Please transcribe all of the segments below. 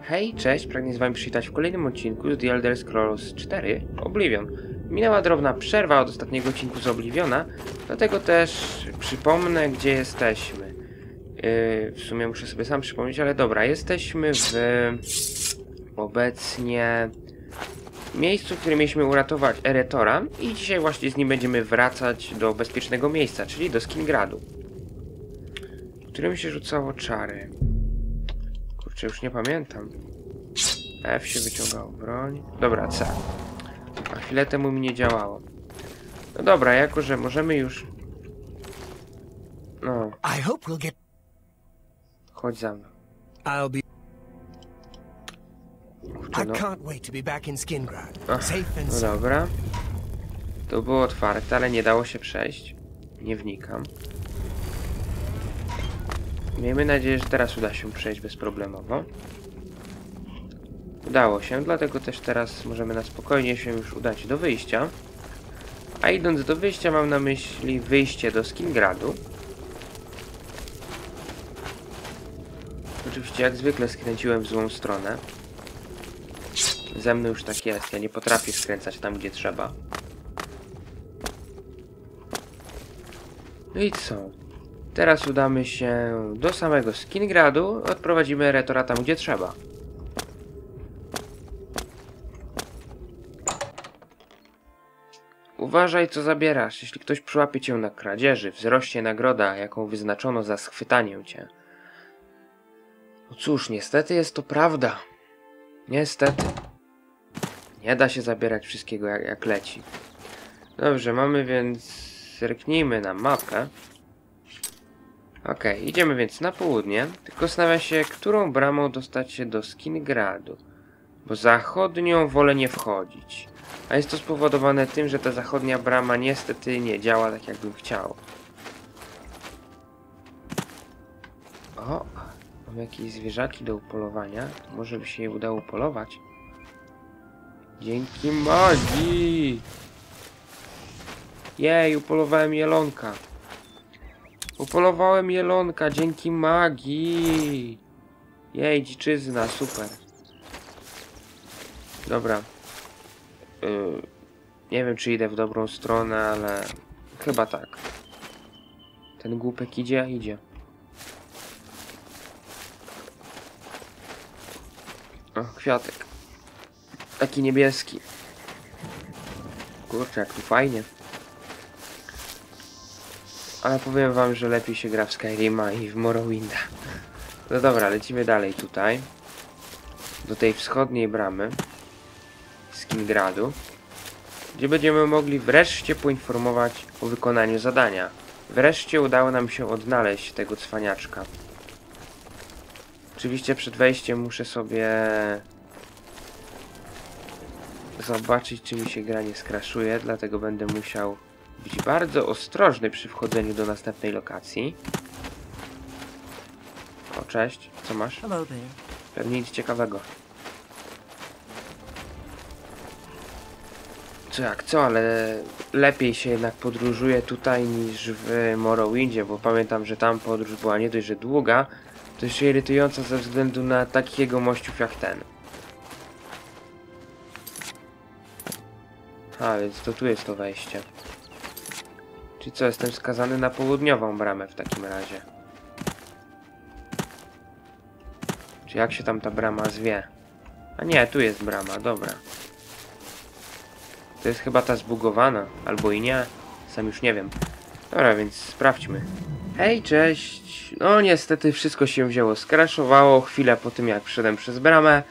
Hej, cześć, pragnę z wami przywitać w kolejnym odcinku z The Elder Scrolls 4 Oblivion. Minęła drobna przerwa od ostatniego odcinku z Obliviona, dlatego też przypomnę, gdzie jesteśmy. W sumie muszę sobie sam przypomnieć, ale dobra, jesteśmy w obecnie miejscu, w którym mieliśmy uratować Eretora i dzisiaj właśnie z nim będziemy wracać do bezpiecznego miejsca, czyli do Skingradu, w którym się rzucało czary. Kurczę, już nie pamiętam. F się wyciągało broń. Dobra, C. A chwilę temu mi nie działało. No dobra, jako że możemy już... No. Chodź za mną. Kurczę, no. No dobra. To było otwarte, ale nie dało się przejść. Nie wnikam. Miejmy nadzieję, że teraz uda się przejść bezproblemowo. Udało się, dlatego też teraz możemy na spokojnie się już udać do wyjścia. A idąc do wyjścia mam na myśli wyjście do Skingradu. Oczywiście jak zwykle skręciłem w złą stronę. Ze mną już tak jest, ja nie potrafię skręcać tam, gdzie trzeba. No i co? Teraz udamy się do samego Skingradu, odprowadzimy Eretora tam, gdzie trzeba. Uważaj, co zabierasz. Jeśli ktoś przyłapie cię na kradzieży, wzrośnie nagroda, jaką wyznaczono za schwytanie cię. No cóż, niestety jest to prawda. Niestety. Nie da się zabierać wszystkiego jak leci. Dobrze, mamy więc... Zerknijmy na mapę. Okej, idziemy więc na południe, tylko zastanawiam się, którą bramą dostać się do Skingradu. Bo zachodnią wolę nie wchodzić. A jest to spowodowane tym, że ta zachodnia brama niestety nie działa tak, jakbym chciał. O, mam jakieś zwierzaki do upolowania. Może by się je udało upolować. Dzięki magii! Jej, upolowałem jelonka. Upolowałem jelonka dzięki magii. Jej, dziczyzna, super. Dobra. Nie wiem, czy idę w dobrą stronę, ale chyba tak. Ten głupek idzie, idzie. O, kwiatek. Taki niebieski. Kurczę, jak tu fajnie. Ale powiem wam, że lepiej się gra w Skyrima i w Morrowinda. No dobra, lecimy dalej tutaj. Do tej wschodniej bramy Skingradu, gdzie będziemy mogli wreszcie poinformować o wykonaniu zadania. Wreszcie udało nam się odnaleźć tego cwaniaczka. Oczywiście przed wejściem muszę sobie zobaczyć, czy mi się gra nie skraszuje, dlatego będę musiał być bardzo ostrożny przy wchodzeniu do następnej lokacji. O, cześć, co masz? Pewnie nic ciekawego. Co jak co, ale lepiej się jednak podróżuje tutaj niż w Morrowindzie, bo pamiętam, że tam podróż była nie dość, że długa, to jeszcze irytująca ze względu na takiego mościów jak ten. A, więc to tu jest to wejście. Czyli co, jestem skazany na południową bramę w takim razie. Czy jak się tam ta brama zwie? A nie, tu jest brama, dobra. To jest chyba ta zbugowana, albo i nie. Sam już nie wiem. Dobra, więc sprawdźmy. Hej, cześć. No niestety wszystko się wzięło, skraszowało chwilę po tym, jak wszedłem przez bramę.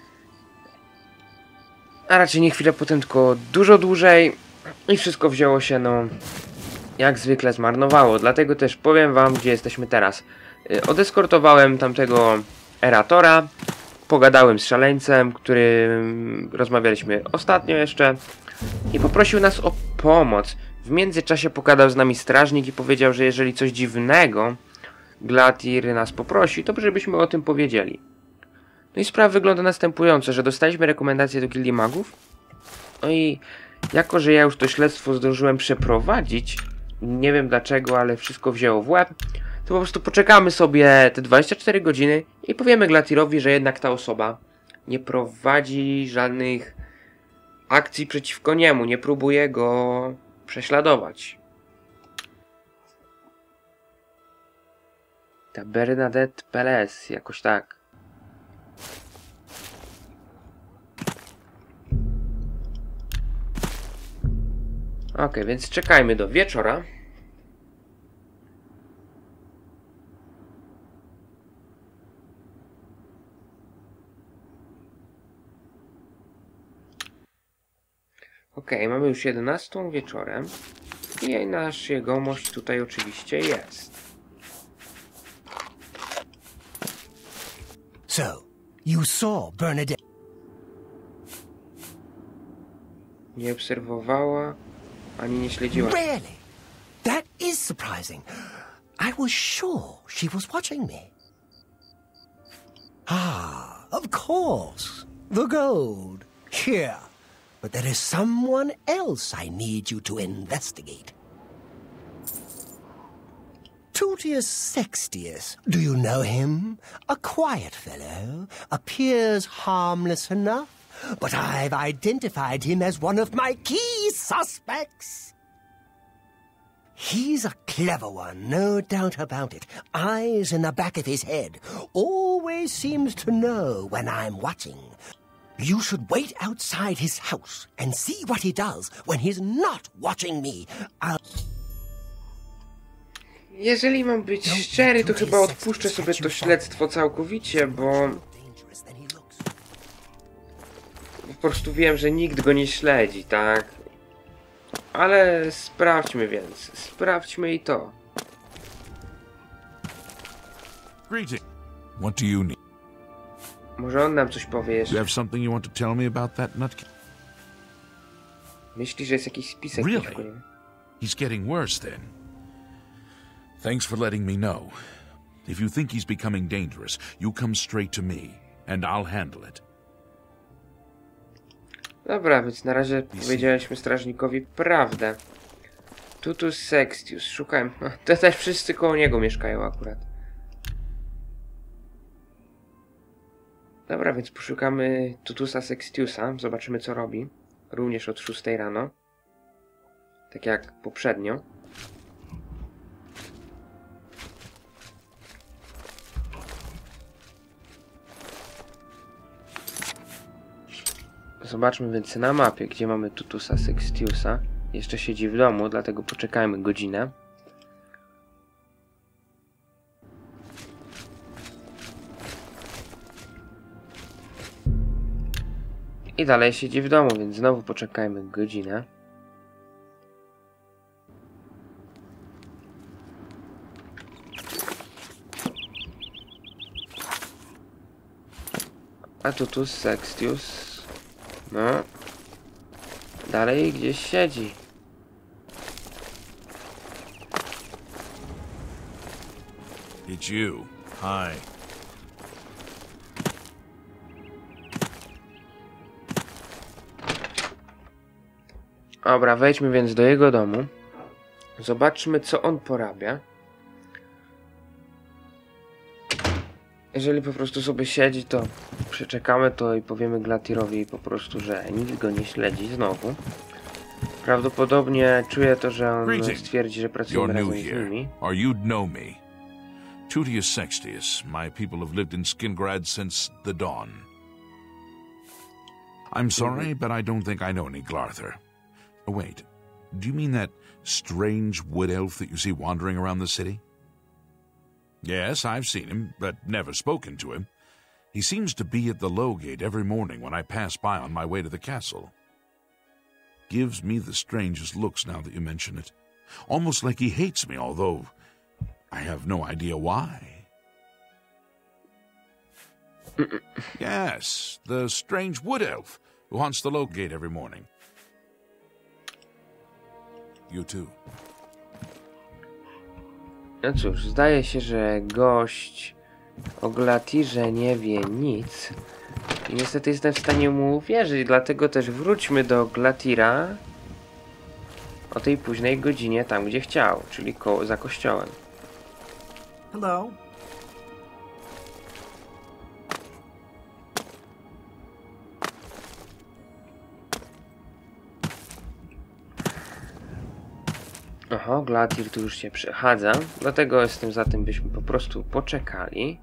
A raczej nie chwilę potem, tylko dużo dłużej. I wszystko wzięło się, no... jak zwykle zmarnowało. Dlatego też powiem wam, gdzie jesteśmy teraz. Odeskortowałem tamtego Eretora. Pogadałem z szaleńcem, którym rozmawialiśmy ostatnio jeszcze. I poprosił nas o pomoc. W międzyczasie pogadał z nami strażnik i powiedział, że jeżeli coś dziwnego Glatir nas poprosi, to żebyśmy o tym powiedzieli. No i sprawa wygląda następująco, że dostaliśmy rekomendację do Gildii Magów. No i jako, że ja już to śledztwo zdążyłem przeprowadzić, nie wiem dlaczego, ale wszystko wzięło w łeb. to po prostu poczekamy sobie te 24 godziny i powiemy Glatirowi, że jednak ta osoba nie prowadzi żadnych akcji przeciwko niemu, nie próbuje go prześladować. Ta Bernadette Pelez, jakoś tak. Ok, więc czekajmy do wieczora. Ok, mamy już 11 wieczorem. I nasz jegomość tutaj oczywiście jest. So, you saw Bernadette. Nie obserwowała, ani nie śledziła. Really? That is surprising. I was sure she was watching me. Ah, of course. The gold. Here. But there is someone else I need you to investigate. Tutius Sextius. Do you know him? A quiet fellow. Appears harmless enough. But I've identified him as one of my key suspects. He's a clever one, no doubt about it. Eyes in the back of his head. Always seems to know when I'm watching. You should wait outside his house and see what he does when he's not watching me. Jeżeli mam być szczery, to chyba odpuszczę sobie to śledztwo całkowicie, bo po prostu wiem, że nikt go nie śledzi, tak? Ale sprawdźmy więc. Sprawdźmy i to. Greeting. What do you need? Może on nam coś powie You jeszcze. have something you want to tell me about that nutcase? Myśli, że jest jakiś spisek Really? przeciwko niemu. He's getting worse then. Thanks for letting me know. If you think he's becoming dangerous, you come straight to me, and I'll handle it. Dobra, więc na razie powiedzieliśmy strażnikowi prawdę. Tutus Sextius, szukałem. No, to też wszyscy koło niego mieszkają akurat. Dobra, więc poszukamy Tutusa Sextiusa. Zobaczymy, co robi. Również od 6 rano. Tak jak poprzednio. Zobaczmy więc na mapie, gdzie mamy Tutusa Sextiusa. Jeszcze siedzi w domu, dlatego poczekajmy godzinę. I dalej siedzi w domu, więc znowu poczekajmy godzinę. A Tutus Sextius... No... Dalej gdzieś siedzi. It's you. Hi. Dobra, wejdźmy więc do jego domu. Zobaczmy, co on porabia. Jeżeli po prostu sobie siedzi, to przeczekamy to i powiemy Glatirowi po prostu, że nikt go nie śledzi znowu. Prawdopodobnie czuję to, że on stwierdzi, że pracujemy razem z nimi. or you'd know me. Tutius Sextius. My people have lived in Skingrad since the dawn. I'm sorry, but I don't think I know any Glarther. Oh, wait. Do you mean that strange wood elf that you see wandering around the city? Yes, I've seen him, but never spoken to him. He seems to be at the low gate every morning when I pass by on my way to the castle. Gives me the strangest looks now that you mention it. Almost like he hates me, although I have no idea why. Yes, the strange wood elf who haunts the low gate every morning. You too. No cóż, zdaje się, że gość o Glatirze nie wie nic. I niestety jestem w stanie mu uwierzyć, dlatego też wróćmy do Glatira o tej późnej godzinie, tam gdzie chciał, czyli za kościołem. Hello? Oho, Glatir tu już się przechadza, dlatego jestem za tym, byśmy po prostu poczekali.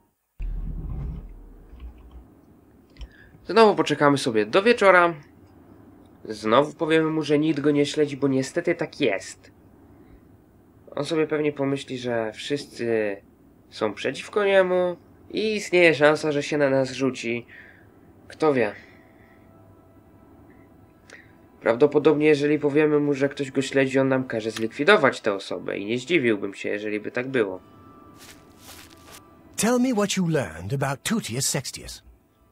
Znowu poczekamy sobie do wieczora. Znowu powiemy mu, że nikt go nie śledzi, bo niestety tak jest. On sobie pewnie pomyśli, że wszyscy są przeciwko niemu i istnieje szansa, że się na nas rzuci. Kto wie. Prawdopodobnie, jeżeli powiemy mu, że ktoś go śledzi, on nam każe zlikwidować tę osobę i nie zdziwiłbym się, jeżeli by tak było. Tell me what you learned about Tutius Sextius.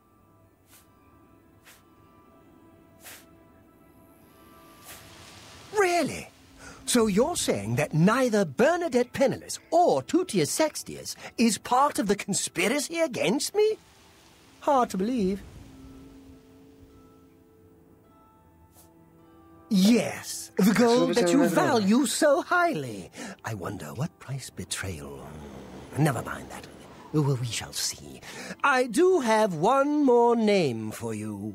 Really? So you're saying that neither Bernadette Penniless or Tutius Sextius is part of the conspiracy against me? Hard to believe. Yes, the gold that you value so highly. I wonder what price betrayal... Never mind that. Well, we shall see. I do have one more name for you.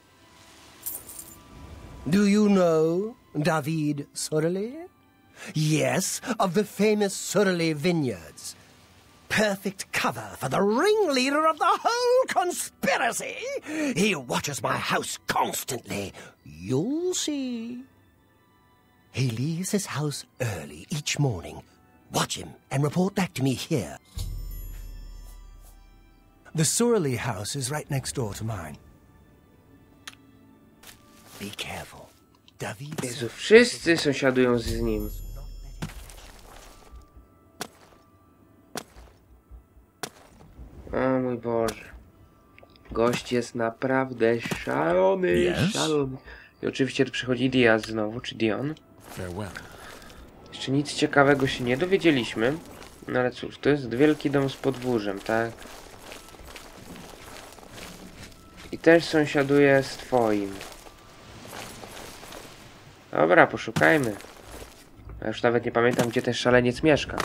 Do you know David Sorelli? Yes, of the famous Sorelli vineyards. Perfect cover for the ringleader of the whole conspiracy. He watches my house constantly. You'll see. He leaves his house early each morning. Watch him and report back to me here. The Sorelli house is right next door to mine. Be careful. David... Jezu, wszyscy sąsiadują z nim. O mój Boże. Gość jest naprawdę szalony, Yes? szalony. I oczywiście tu przychodzi Diaz znowu, czy Dion. Farewell. Jeszcze nic ciekawego się nie dowiedzieliśmy. No ale cóż, to jest wielki dom z podwórzem, tak? I też sąsiaduje z twoim. Dobra, poszukajmy. Ja już nawet nie pamiętam, gdzie ten szaleniec mieszka.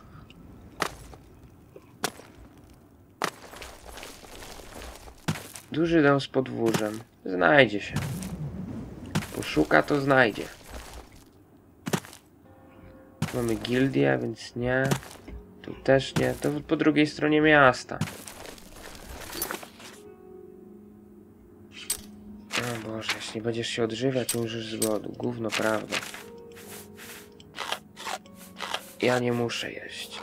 Duży dom z podwórzem. Znajdzie się. Poszuka, to znajdzie. Mamy gildię, więc nie. Tu też nie. To po drugiej stronie miasta. O Boże, jeśli będziesz się odżywiać, to umrzesz z głodu. Gówno, prawda. Ja nie muszę jeść.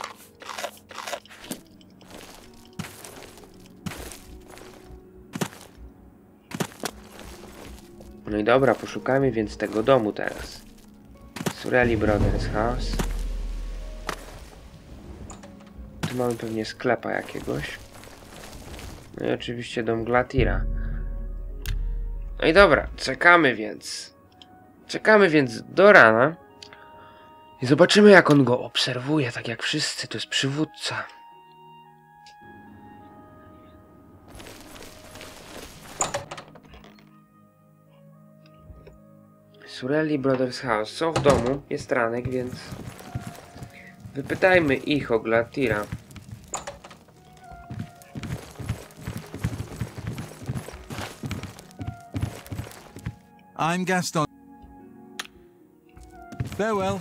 No i dobra, poszukajmy więc tego domu teraz. Sorelli Brothers House. Tu mamy pewnie sklepa jakiegoś. No i oczywiście dom Glatira. No i dobra, czekamy więc. Czekamy więc do rana. I zobaczymy, jak on go obserwuje, tak jak wszyscy. To jest przywódca. Sorelli Brothers House. Są w domu. Jest ranek, więc... wypytajmy ich o Glatira. I'm Gaston. Farewell.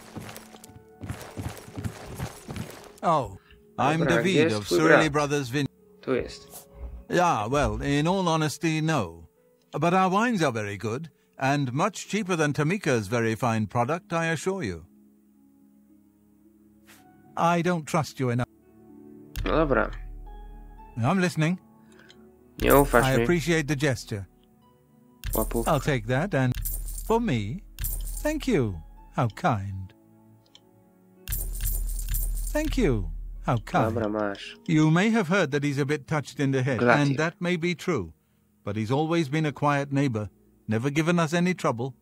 Oh, I'm Dobra, gdzie David jest of twój Sorelli brat? Brothers Vineyard. Tu jest. Yeah, well, in all honesty, no. But our wines are very good, and much cheaper than Tamika's very fine product, I assure you. I don't trust you enough. No dobra. I'm listening. Nie ufasz I mi. appreciate the gesture. Łapów. I'll take that, and for me, thank you. How kind. Thank you. How kind. Dobra, masz. You may have heard that he's a bit touched in the head, Glatir. and that may be true. But he's always been a quiet neighbor, never given us any trouble.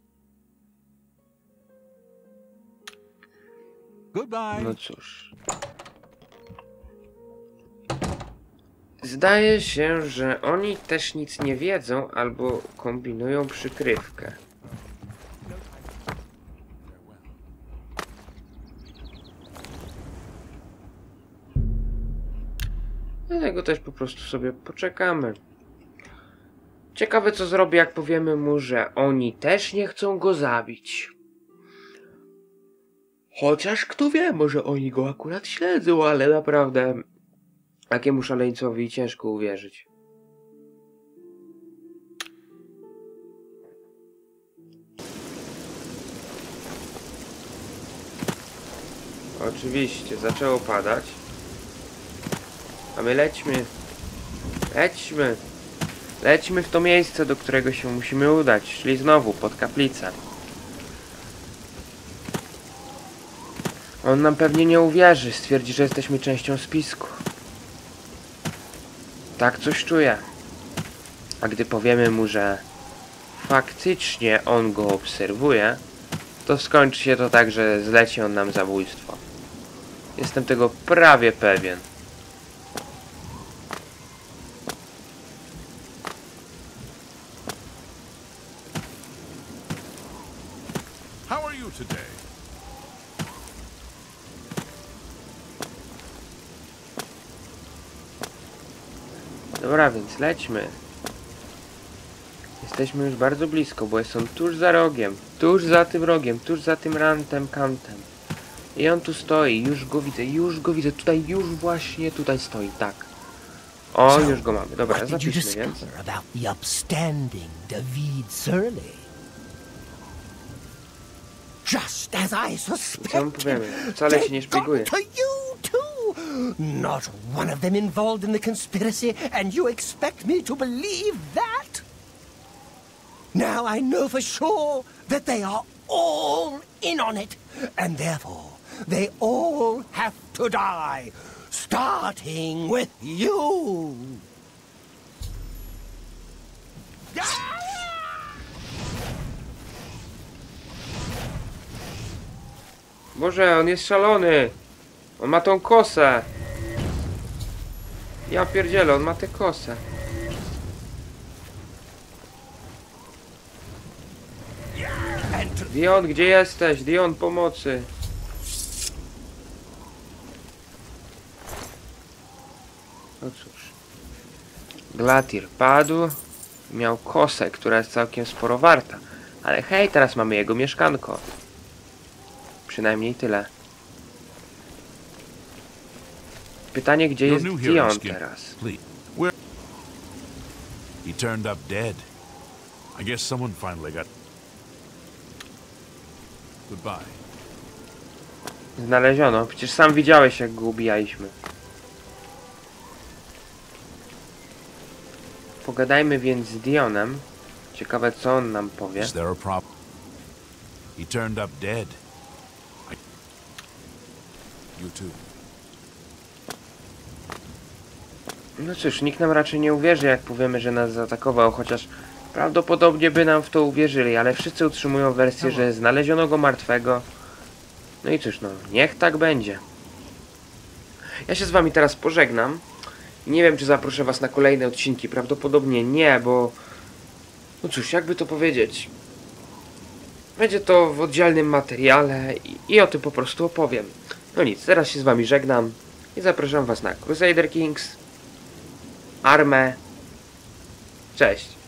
Goodbye. No cóż. Zdaje się, że oni też nic nie wiedzą albo kombinują przykrywkę. Dlatego też po prostu sobie poczekamy. Ciekawe co zrobi, jak powiemy mu, że oni też nie chcą go zabić. Chociaż kto wie, może oni go akurat śledzą, ale naprawdę takiemu szaleńcowi ciężko uwierzyć. Oczywiście, zaczęło padać. A my lećmy. Lećmy. Lećmy w to miejsce, do którego się musimy udać. Czyli znowu pod kaplicę. On nam pewnie nie uwierzy. Stwierdzi, że jesteśmy częścią spisku. Tak coś czuję. A gdy powiemy mu, że faktycznie on go obserwuje, to skończy się to tak, że zleci on nam zabójstwo. Jestem tego prawie pewien. How are you today? Dobra, więc lećmy. Jesteśmy już bardzo blisko, bo są tuż za rogiem. Tuż za tym rogiem, tuż za tym rantem, kantem. I on tu stoi, już go widzę. Tutaj, już właśnie tutaj stoi, tak. O, już go mamy. Dobra, What did you zapiszmy więc. discover about the upstanding David Surly? Just as I Co mu suspected, powiemy? Wcale się nie they've gone szpieguje. to you too. Not one of them involved in the conspiracy, and you expect me to believe that? Now I know for sure that they are all in on it, and therefore they all have to die, starting with you. Boże, on jest szalony. On ma tą kosę. Ja pierdzielę, on ma tę kosę. Dion, gdzie jesteś? Dion, pomocy. No cóż. Glatir padł. Miał kosę, która jest całkiem sporo warta. Ale hej, teraz mamy jego mieszkanko. Przynajmniej tyle. Pytanie, gdzie jest You're new here, Dion Skin. teraz? Please. Where? He turned up dead. I guess someone finally got. Goodbye. Znaleziono. Przecież sam widziałeś, jak go ubijaliśmy. Pogadajmy więc z Dionem. Ciekawe, co on nam powie. Is there a problem? He turned up dead. You too. No cóż, nikt nam raczej nie uwierzy, jak powiemy, że nas zaatakował, chociaż prawdopodobnie by nam w to uwierzyli, ale wszyscy utrzymują wersję, że znaleziono go martwego. No i cóż, no, niech tak będzie. Ja się z wami teraz pożegnam. Nie wiem, czy zaproszę was na kolejne odcinki, prawdopodobnie nie, bo... No cóż, jakby to powiedzieć... Będzie to w oddzielnym materiale i o tym po prostu opowiem. No nic, teraz się z wami żegnam i zapraszam was na Crusader Kings, Armę. Cześć.